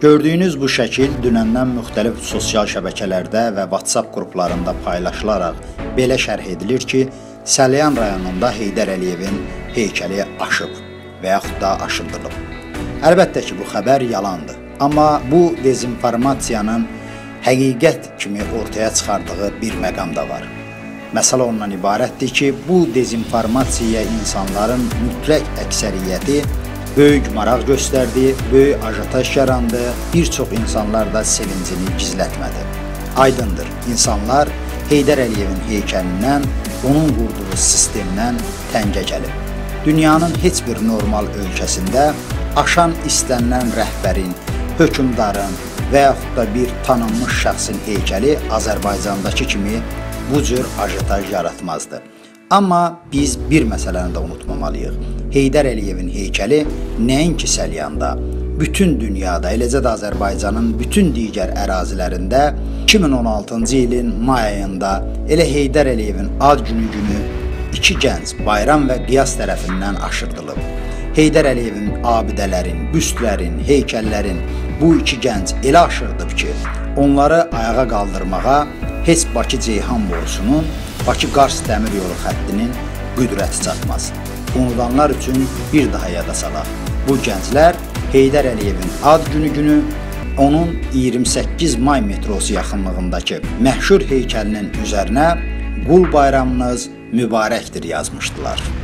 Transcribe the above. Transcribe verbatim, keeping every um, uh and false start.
Gördüyünüz bu şəkil dünəndən müxtəlif sosial şəbəkələrdə və WhatsApp qruplarında paylaşılaraq belə şərh edilir ki, Səlyan rayonunda Heydər Əliyevin heykəli aşıb və yaxud da aşırdılıb. Əlbəttə ki, bu xəbər yalandır. Amma bu dezinformasiyanın həqiqət kimi ortaya çıxardığı bir məqam da var. Məsələ ondan ibarətdir ki, bu dezinformasiyaya insanların mütləq əksəriyyəti böyük maraq göstərdi, böyük ajotaj yarandı, bir çox insanlar da sevincini gizlətmədi. Aydındır, insanlar Heydər Əliyevin heykəlindən, onun qurduğu sistemdən təngə gəlib. Dünyanın heç bir normal ölkəsində aşan istənilən rəhbərin, hökümdarın və yaxud da bir tanınmış şəxsin heykəli Azərbaycandakı kimi bu cür ajotaj yaratmazdı. Amma biz bir məsələni də unutmamalıyıq. Heydər Əliyevin heykəli nəinki Səlyanda, bütün dünyada, eləcə də Azərbaycanın bütün digər ərazilərində iki min on altıncı ilin may ayında elə Heydər Əliyevin ad günü günü iki gənc Bayram və Qiyas tərəfindən aşırdılıb. Heydər Əliyevin abidələrin, büstlərin, heykəllərin bu iki gənc elə aşırdıb ki, onları ayağa qaldırmağa heç Bakı-Ceyhan borusunun, Bakı-Qars dəmir yolu xəttinin qüdrəti çatmaz. Unudanlar üçün bir daha yada salaq. Bu gənclər Heydər Əliyevin ad günü günü onun iyirmi səkkiz may metrosu yaxınlığındakı məşhur heykəlinin üzərinə "Qul bayramınız mübarəkdir" yazmışdılar.